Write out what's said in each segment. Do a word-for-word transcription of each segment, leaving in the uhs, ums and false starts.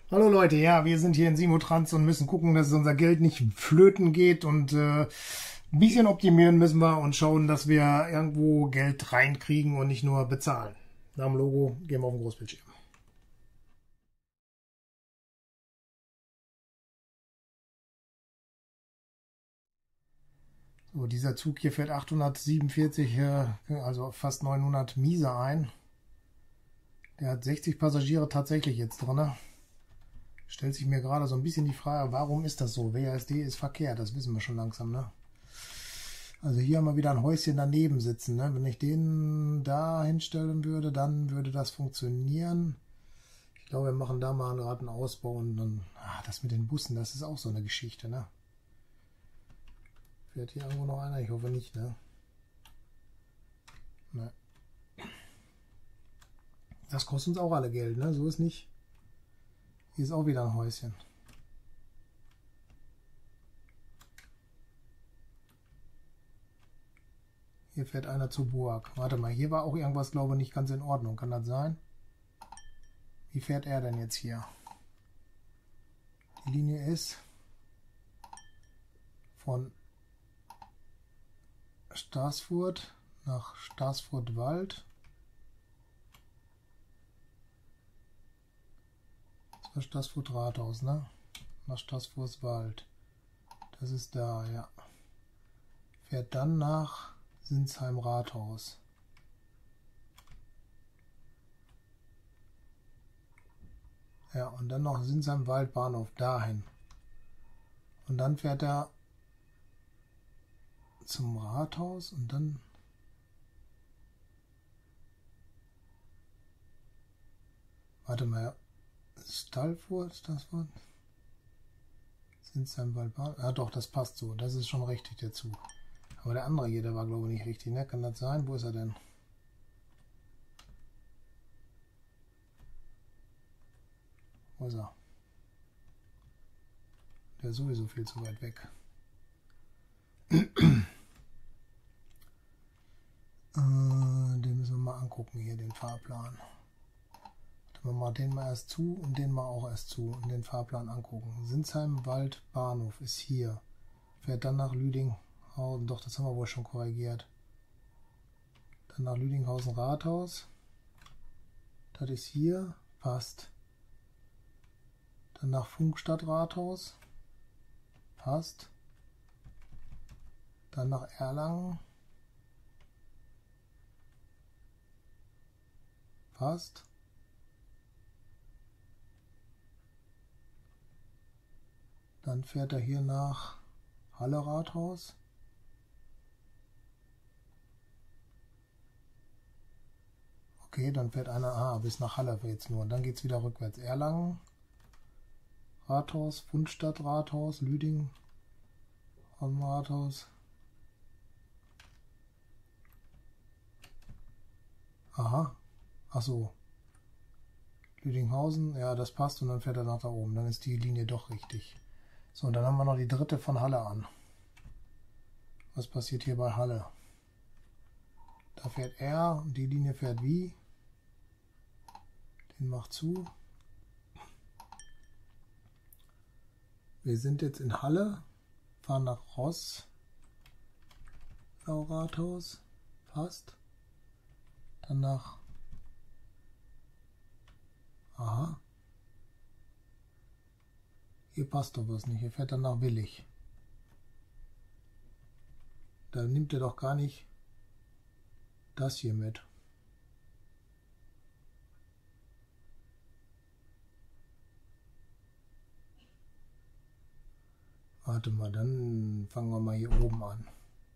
Hallo Leute, ja, wir sind hier in Simotrans und müssen gucken, dass unser Geld nicht flöten geht und äh, ein bisschen optimieren müssen wir und schauen, dass wir irgendwo Geld reinkriegen und nicht nur bezahlen. Nach dem Logo gehen wir auf den Großbildschirm. So, dieser Zug hier fährt achthundertsiebenundvierzig, äh, also fast neunhundert Miese ein. Der hat sechzig Passagiere tatsächlich jetzt drin. Stellt sich mir gerade so ein bisschen die Frage, warum ist das so? W A S D ist Verkehr, das wissen wir schon langsam, ne? Also hier haben wir wieder ein Häuschen daneben sitzen, ne? Wenn ich den da hinstellen würde, dann würde das funktionieren. Ich glaube, wir machen da mal gerade einen Ausbau und dann, ah, das mit den Bussen, das ist auch so eine Geschichte, ne? Fährt hier irgendwo noch einer? Ich hoffe nicht, ne? Ne. Das kostet uns auch alle Geld, ne? So ist nicht. Hier ist auch wieder ein Häuschen. Hier fährt einer zur Burg. Warte mal, hier war auch irgendwas, glaube ich, nicht ganz in Ordnung. Kann das sein? Wie fährt er denn jetzt hier? Die Linie ist von Staßfurt nach Staßfurt-Wald. Das war Staßfurt-Rathaus, ne? Nach Staßfurt-Wald. Das ist da, ja. Fährt dann nach Sinsheim-Rathaus. Ja, und dann noch Sinsheim-Wald-Bahnhof dahin. Und dann fährt er zum Rathaus und dann warte mal, Stallfurt, ist das was? Sinsheim-Wald-Bahnhof. Ja doch, das passt so, das ist schon richtig der Zug. Aber der andere hier, der war glaube ich nicht richtig, ne? Kann das sein? Wo ist er denn? Wo ist er? Der ist sowieso viel zu weit weg. Den müssen wir mal angucken hier, den Fahrplan. Wir machen den mal erst zu und den mal auch erst zu und den Fahrplan angucken. Sinsheim-Wald Bahnhof ist hier. Fährt dann nach Lüdinghausen. Doch, das haben wir wohl schon korrigiert. Dann nach Lüdinghausen Rathaus. Das ist hier. Passt. Dann nach Funkstadt Rathaus. Passt. Dann nach Erlangen. Passt. Dann fährt er hier nach Halle Rathaus. Okay, dann fährt einer ah, bis nach Halle jetzt nur. Und dann geht es wieder rückwärts. Erlangen, Rathaus, Fundstadt Rathaus, Lüdingen, Rathaus. Aha. Achso. Lüdinghausen, ja, das passt und dann fährt er nach da oben. Dann ist die Linie doch richtig. So, und dann haben wir noch die dritte von Halle an. Was passiert hier bei Halle? Da fährt er, und die Linie fährt wie? Den macht zu. Wir sind jetzt in Halle, fahren nach Ross, Rathaus, passt. Dann nach, aha, hier passt doch was nicht, hier fährt er nach Willig. Da nimmt er doch gar nicht das hier mit. Warte mal, dann fangen wir mal hier oben an.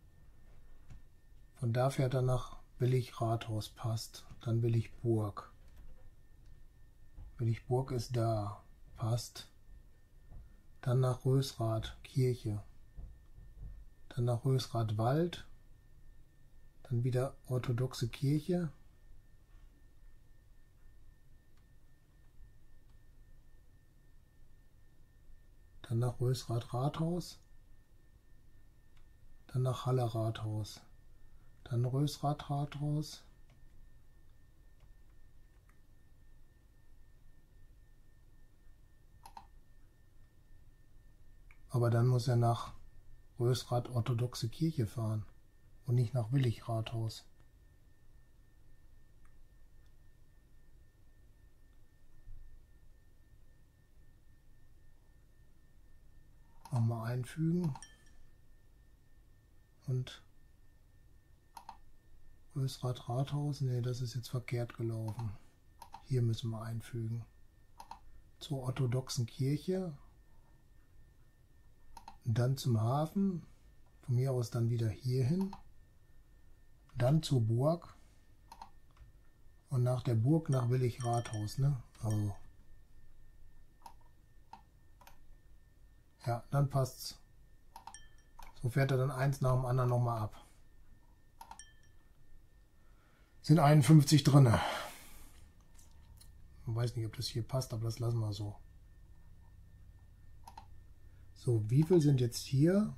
Von da fährt er nach Willig Rathaus, passt. Dann Willig Burg. Willig Burg ist da, passt. Dann nach Rösrath Kirche. Dann nach Rösrath Wald. Dann wieder orthodoxe Kirche. Dann nach Rösrath Rathaus. Dann nach Halle Rathaus. Dann Rösrath Rathaus. Aber dann muss er nach Rösrath Orthodoxe Kirche fahren und nicht nach Willig Rathaus. Nochmal einfügen und Rösrath Rathaus, ne, das ist jetzt verkehrt gelaufen. Hier müssen wir einfügen. Zur orthodoxen Kirche, dann zum Hafen, von mir aus dann wieder hierhin, dann zur Burg und nach der Burg nach Willig Rathaus, ne? Also ja, dann passt's. So fährt er dann eins nach dem anderen nochmal ab. Sind einundfünfzig drin. Ich weiß nicht, ob das hier passt, aber das lassen wir so. So, wie viel sind jetzt hier?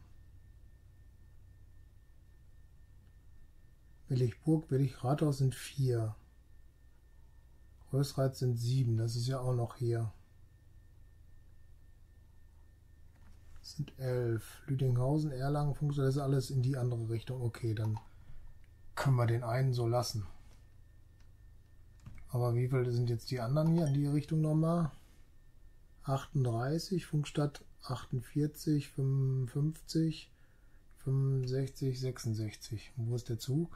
Willigburg, Willig Rathaus sind vier. Rösrath sind sieben. Das ist ja auch noch hier. Das sind elf. Lüdinghausen, Erlangen, Funkstadt, das ist alles in die andere Richtung. Okay, dann können wir den einen so lassen. Aber wie viele sind jetzt die anderen hier in die Richtung nochmal? achtunddreißig, Funkstadt achtundvierzig, fünfundfünfzig, fünfundsechzig, sechsundsechzig. Und wo ist der Zug?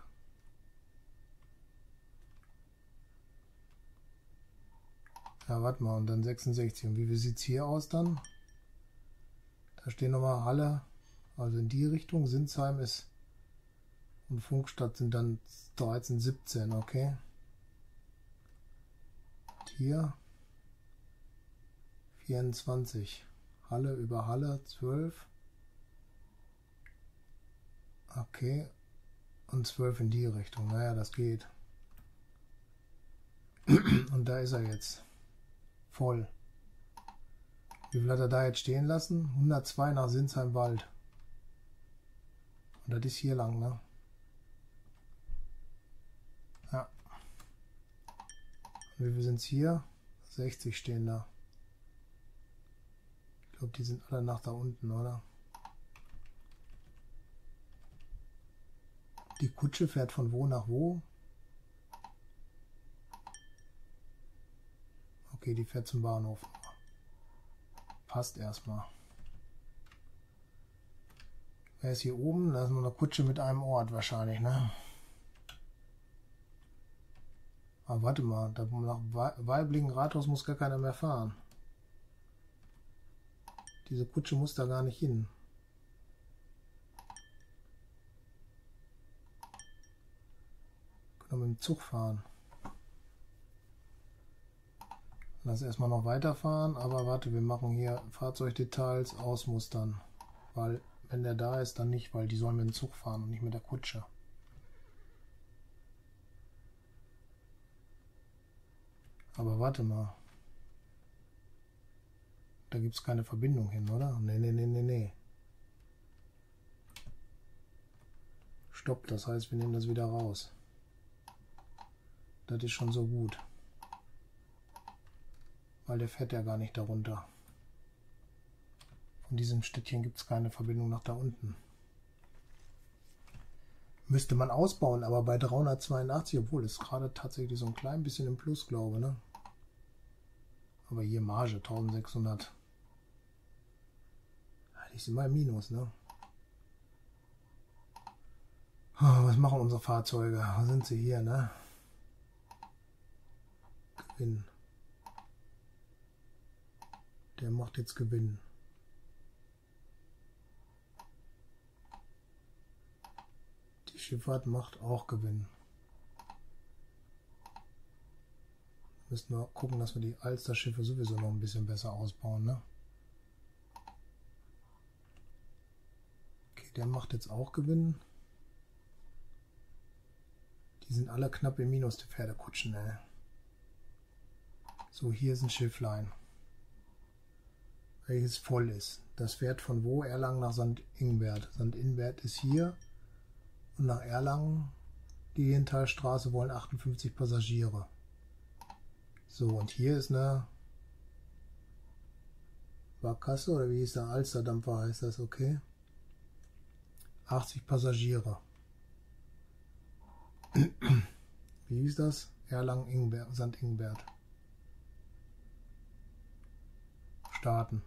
Ja, warte mal, und dann sechsundsechzig. Und wie sieht es hier aus dann? Da stehen nochmal Halle, also in die Richtung. Sinsheim ist und Funkstadt sind dann dreizehn, siebzehn, okay. Hier vierundzwanzig. Halle über Halle zwölf. Okay. Und zwölf in die Richtung. Naja, das geht. Und da ist er jetzt. Voll. Wie viel hat er da jetzt stehen lassen? hundertzwei nach Sinsheim-Wald. Und das ist hier lang, ne? Ja. Und wie viel sind es hier? sechzig stehen da. Ich glaube, die sind alle nach da unten, oder? Die Kutsche fährt von wo nach wo? Okay, die fährt zum Bahnhof. Passt erstmal. Wer ist hier oben? Da ist nur eine Kutsche mit einem Ort wahrscheinlich, ne? Aber warte mal, da nach Waiblingen Rathaus muss gar keiner mehr fahren. Diese Kutsche muss da gar nicht hin. Können wir mit dem Zug fahren. Lass erstmal noch weiterfahren, aber warte, wir machen hier Fahrzeugdetails ausmustern. Weil, wenn der da ist, dann nicht, weil die sollen mit dem Zug fahren und nicht mit der Kutsche. Aber warte mal. Da gibt es keine Verbindung hin, oder? Nee, nee, nee, nee, nee. Stopp, das heißt, wir nehmen das wieder raus. Das ist schon so gut. Weil der fährt ja gar nicht darunter. Von diesem Städtchen gibt es keine Verbindung nach da unten. Müsste man ausbauen, aber bei dreihundertzweiundachtzig, obwohl es gerade tatsächlich so ein klein bisschen im Plus, glaube, ne? Aber hier Marge eintausendsechshundert. Die ist immer im Minus, ne? Oh, was machen unsere Fahrzeuge? Wo sind sie hier, ne? Gewinn. Der macht jetzt Gewinn. Die Schifffahrt macht auch Gewinn. Müssen wir gucken, dass wir die Alsterschiffe sowieso noch ein bisschen besser ausbauen, ne? Okay, der macht jetzt auch Gewinn. Die sind alle knapp im Minus, die Pferdekutschen, ey. So, hier ist ein Schifflein, welches voll ist. Das fährt von wo? Erlangen nach Sankt Ingbert. Sankt Ingbert ist hier und nach Erlangen, die Jentalstraße, wollen achtundfünfzig Passagiere. So, und hier ist eine Barkasse oder wie hieß der? Alsterdampfer heißt das, okay. achtzig Passagiere. Wie hieß das? Erlangen, Sankt Ingbert. Starten.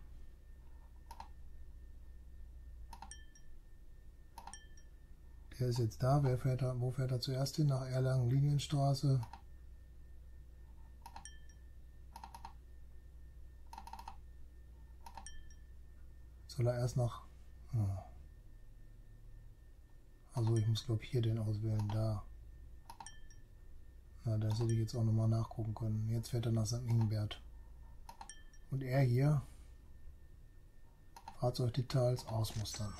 Der ist jetzt da. Wer fährt da? Wo fährt er zuerst hin? Nach Erlangen Linienstraße. Soll er erst nach... Oh. Also ich muss glaube ich hier den auswählen. Da. Na, das hätte ich jetzt auch nochmal nachgucken können. Jetzt fährt er nach Sankt Ingbert. Und er hier, Fahrzeugdetails ausmustern.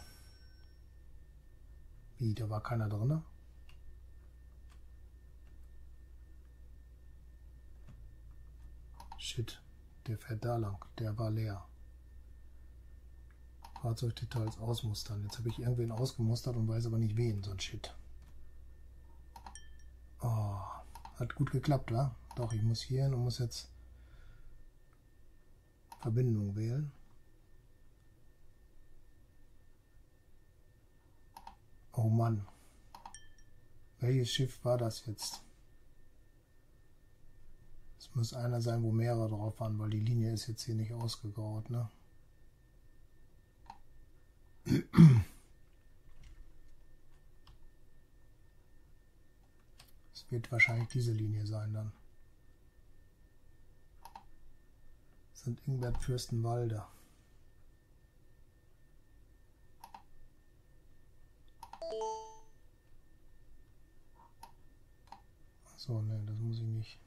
Wie, da war keiner drin? Shit, der fährt da lang, der war leer. Fahrzeugdetails ausmustern. Jetzt habe ich irgendwen ausgemustert und weiß aber nicht wen, so ein Shit. Oh, hat gut geklappt, wa? Doch, ich muss hier hin und muss jetzt Verbindung wählen. Oh Mann. Welches Schiff war das jetzt? Es muss einer sein, wo mehrere drauf waren, weil die Linie ist jetzt hier nicht ausgegraut, ne? Es wird wahrscheinlich diese Linie sein dann. Sankt Ingbert Fürstenwalde. So, ne, das muss ich nicht.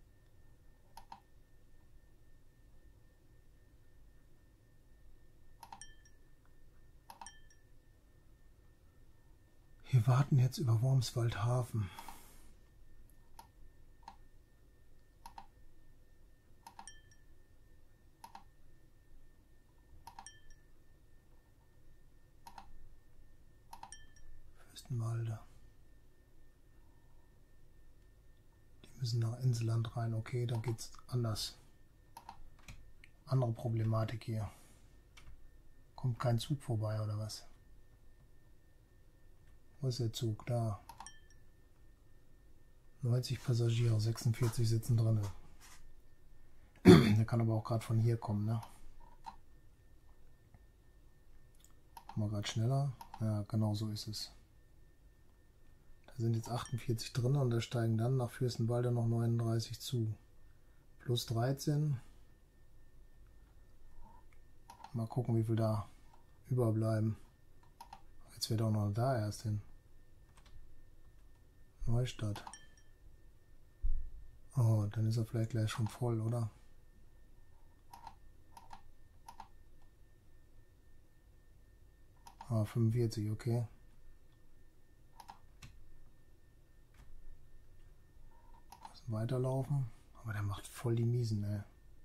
Wir warten jetzt über Wormswaldhafen. Fürstenwalde. Die müssen nach Inselland rein. Okay, dann geht's anders. Andere Problematik hier. Kommt kein Zug vorbei oder was? Wo ist der Zug? Da. neunzig Passagiere, sechsundvierzig sitzen drin. Der kann aber auch gerade von hier kommen, ne? Mal gerade schneller. Ja, genau so ist es. Da sind jetzt achtundvierzig drin und da steigen dann nach Fürstenwalde noch neununddreißig zu. Plus dreizehn. Mal gucken, wie viel da überbleiben. Jetzt wird auch noch da erst hin. Neustadt. Oh, dann ist er vielleicht gleich schon voll, oder? Ah, fünfundvierzig, okay. Müssen weiterlaufen. Aber der macht voll die Miesen, ey.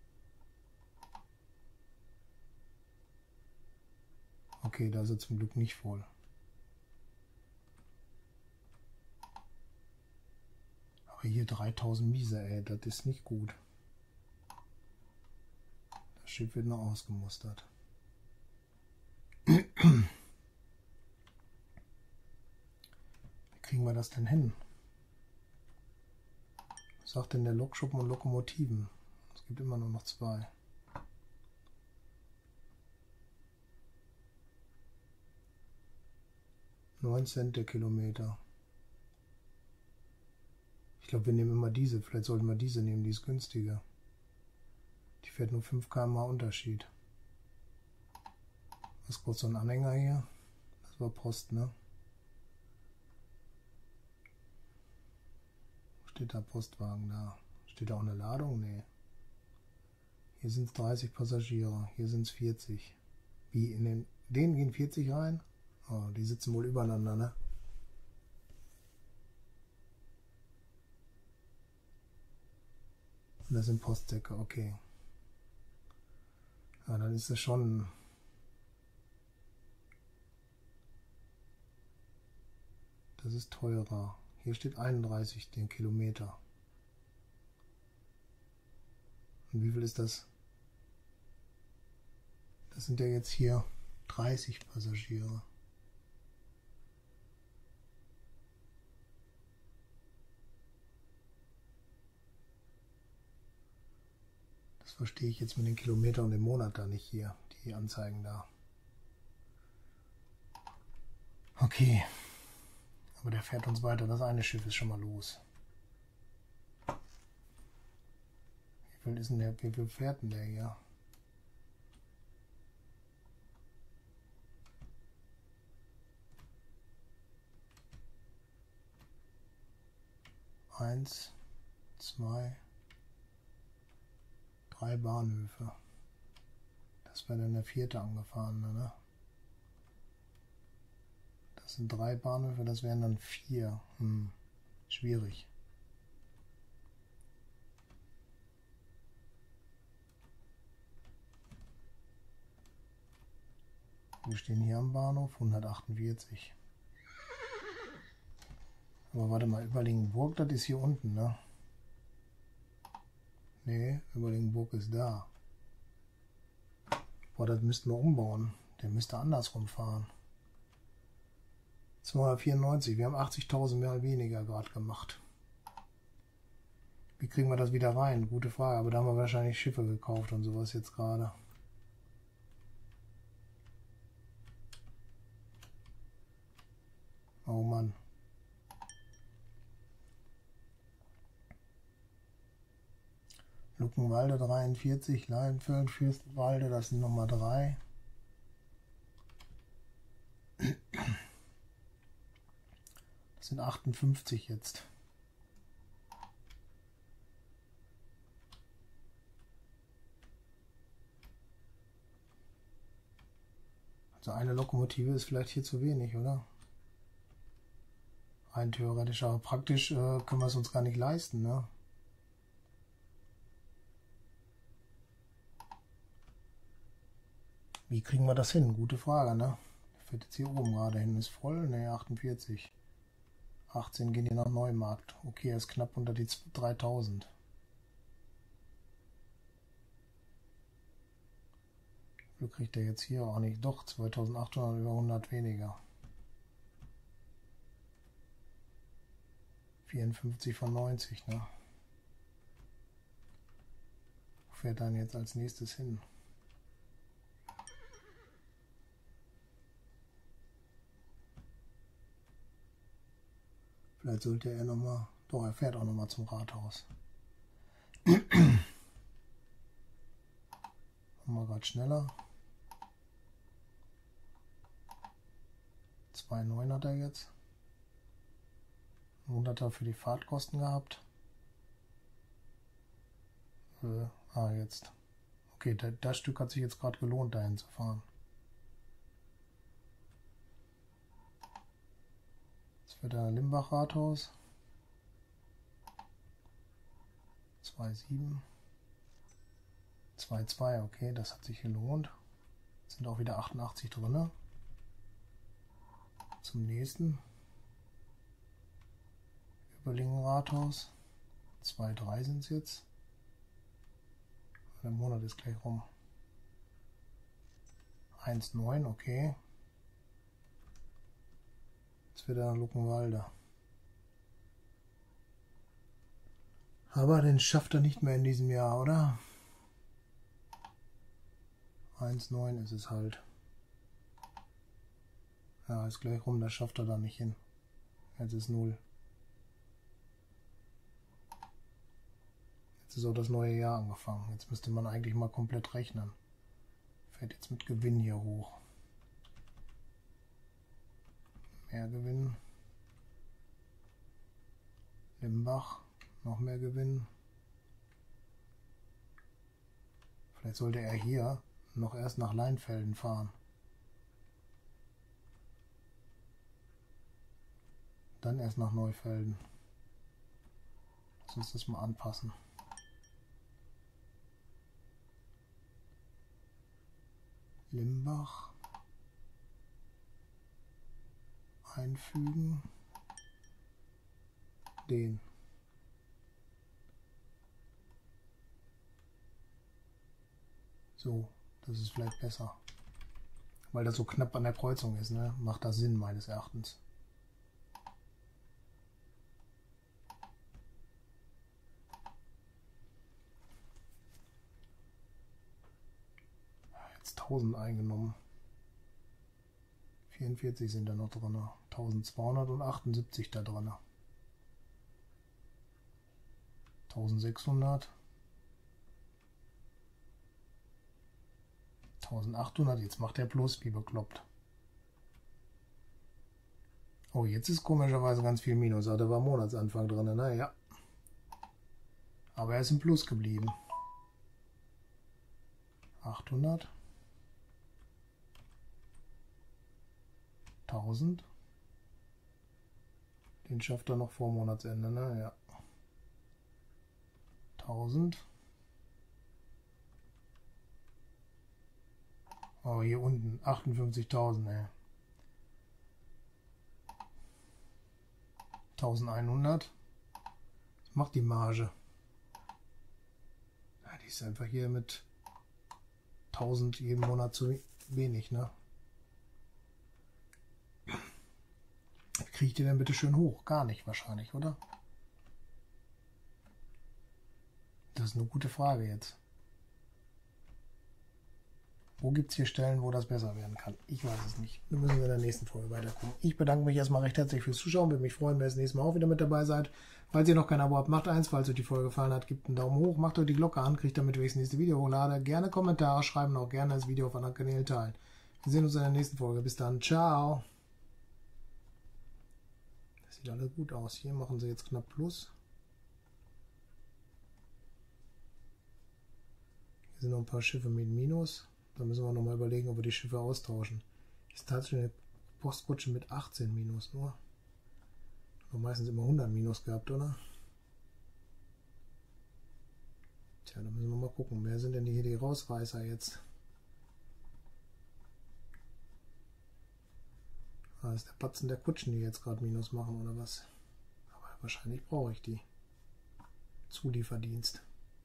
Okay, da ist er zum Glück nicht voll. Aber hier dreitausend Miese, ey, das ist nicht gut. Das Schiff wird noch ausgemustert. Wie kriegen wir das denn hin? Was sagt denn der Lokschuppen und Lokomotiven? Es gibt immer nur noch zwei. neun Cent der Kilometer. Ich glaube, wir nehmen immer diese. Vielleicht sollten wir diese nehmen, die ist günstiger. Die fährt nur fünf Kilometer pro Stunde Unterschied. Was kostet so ein Anhänger hier? Das war Post, ne? Steht da Postwagen da? Steht da auch eine Ladung? Nee. Hier sind es dreißig Passagiere. Hier sind es vierzig. Wie in den... Den gehen vierzig rein? Oh, die sitzen wohl übereinander, ne? Und das sind Postsäcke, okay. Ja, dann ist das schon... Das ist teurer. Hier steht einunddreißig den Kilometer. Und wie viel ist das? Das sind ja jetzt hier dreißig Passagiere. Das verstehe ich jetzt mit den Kilometern und dem Monat da nicht hier, die Anzeigen da. Okay, aber der fährt uns weiter. Das eine Schiff ist schon mal los. Wie viel ist denn der, wie viel fährt denn der hier? Eins, zwei, drei Bahnhöfe. Das wäre dann der vierte angefahrene, ne? Das sind drei Bahnhöfe, das wären dann vier. Hm, schwierig. Wir stehen hier am Bahnhof, hundertachtundvierzig. Aber warte mal, Überlingenburg, das ist hier unten, ne? Ne, Überlingenburg ist da. Boah, das müssten wir umbauen. Der müsste andersrum fahren. zweihundertvierundneunzig, wir haben achtzigtausend mehr oder weniger gerade gemacht. Wie kriegen wir das wieder rein? Gute Frage, aber da haben wir wahrscheinlich Schiffe gekauft und sowas jetzt gerade. Oh Mann. Luckenwalde dreiundvierzig, Leinfeld, Fürstenwalde, das sind nochmal drei. Das sind achtundfünfzig jetzt. Also eine Lokomotive ist vielleicht hier zu wenig, oder? Rein theoretisch, aber praktisch äh, können wir es uns gar nicht leisten, ne? Wie kriegen wir das hin? Gute Frage, ne? Fährt jetzt hier oben gerade hin. Ist voll? Ne, achtundvierzig. achtzehn gehen hier nach Neumarkt. Okay, er ist knapp unter die dreitausend. Wie viel kriegt er jetzt hier? Auch nicht. Doch, zweitausendachthundert, über hundert weniger. vierundfünfzig von neunzig, ne? Wo fährt er dann jetzt als nächstes hin? Vielleicht sollte er nochmal... Doch, er fährt auch nochmal zum Rathaus. Machen wir gerade schneller. zwei Komma neun hat er jetzt. hunderter für die Fahrtkosten gehabt. Äh, ah, jetzt. Okay, das, das Stück hat sich jetzt gerade gelohnt, dahin zu fahren. Jetzt wird der Limbach-Rathaus. zwei Komma sieben. zwei Komma zwei, okay, das hat sich gelohnt. Jetzt sind auch wieder achtundachtzig drin. Zum nächsten. Überlingen-Rathaus. zwei Komma drei sind es jetzt. Der Monat ist gleich rum. eins Komma neun, okay. Jetzt wird er nach Luckenwalde. Aber den schafft er nicht mehr in diesem Jahr, oder? eins Komma neun ist es halt. Ja, ist gleich rum, das schafft er da nicht hin. Jetzt ist null. Jetzt ist auch das neue Jahr angefangen. Jetzt müsste man eigentlich mal komplett rechnen. Fährt jetzt mit Gewinn hier hoch. Mehr Gewinn. Limbach, noch mehr Gewinn. Vielleicht sollte er hier noch erst nach Leinfelden fahren. Dann erst nach Neufelden. Lass uns das mal anpassen. Limbach. Einfügen. Den. So, das ist vielleicht besser. weil das so knapp an der Kreuzung ist, ne? Macht das Sinn meines Erachtens. Jetzt tausend eingenommen. vierundvierzig sind da noch drin. eintausendzweihundertachtundsiebzig da drin. eintausendsechshundert. eintausendachthundert. Jetzt macht er plus wie bekloppt. Oh, jetzt ist komischerweise ganz viel Minus. Da war Monatsanfang drin. Naja. Aber er ist im Plus geblieben. achthundert. tausend. Den schafft er noch vor Monatsende, ne? Ja. tausend. Oh, hier unten achtundfünfzigtausend, ey. eintausendeinhundert. Was macht die Marge? Ja, die ist einfach hier mit tausend jeden Monat zu wenig, ne? Wie kriege ich die denn bitte schön hoch? Gar nicht wahrscheinlich, oder? Das ist eine gute Frage jetzt. Wo gibt es hier Stellen, wo das besser werden kann? Ich weiß es nicht. Wir müssen in der nächsten Folge weiter gucken. Ich bedanke mich erstmal recht herzlich fürs Zuschauen. Würde mich freuen, wenn ihr das nächste Mal auch wieder mit dabei seid. Falls ihr noch kein Abo habt, macht eins. Falls euch die Folge gefallen hat, gebt einen Daumen hoch. Macht euch die Glocke an, kriegt damit, wenn ich das nächste Video hochlade. Gerne Kommentare schreiben, auch gerne das Video auf anderen Kanälen teilen. Wir sehen uns in der nächsten Folge. Bis dann. Ciao. Das sieht alles gut aus. Hier machen sie jetzt knapp Plus. Hier sind noch ein paar Schiffe mit Minus. Da müssen wir nochmal überlegen, ob wir die Schiffe austauschen. Hier ist tatsächlich eine Postkutsche mit achtzehn Minus nur. Wir haben meistens immer hundert Minus gehabt, oder? Tja, da müssen wir mal gucken. Wer sind denn hier die Rausreißer jetzt? Ah, das ist der Batzen der Kutschen, die jetzt gerade Minus machen, oder was? Aber wahrscheinlich brauche ich die. Zulieferdienst.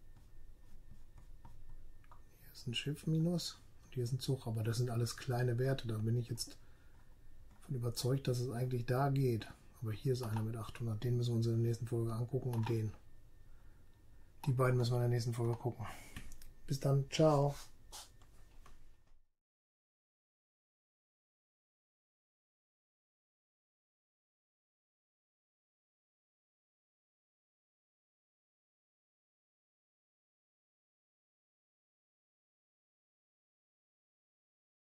Hier ist ein Schiff Minus und hier ist ein Zug, aber das sind alles kleine Werte. Da bin ich jetzt von überzeugt, dass es eigentlich da geht. Aber hier ist einer mit achthundert. Den müssen wir uns in der nächsten Folge angucken und den. Die beiden müssen wir in der nächsten Folge gucken. Bis dann. Ciao.